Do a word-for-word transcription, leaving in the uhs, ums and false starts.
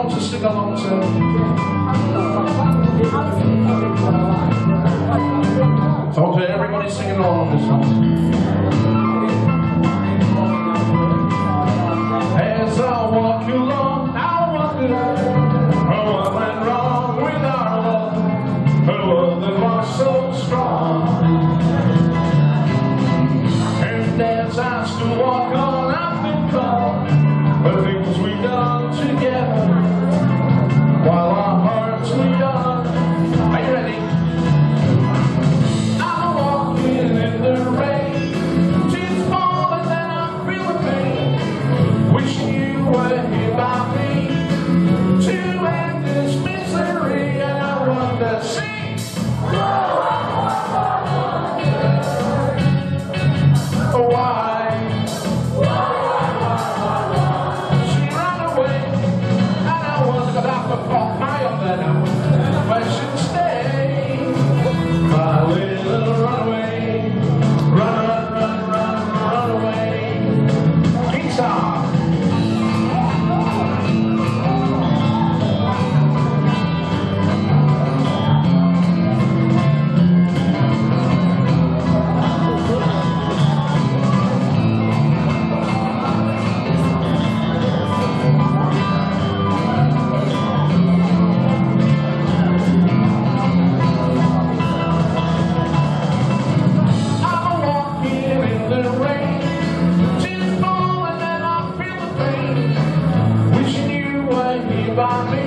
want to sing along to? Okay, everybody singing along on this song. As I walk along, I wonder what went wrong with our love. Her love that was so strong. And as I still walk on, I think of the things we done together while our hearts were young. Are you ready? I'm walking in the rain, tears falling and I feel the pain. Wishing you were here by me to end this misery, and I wonder, sing. Why? She ran away, and I was gonna have to pop my up there now, but she'd stay. My little runaway, run, run, run, run, run away. Guitar. By me.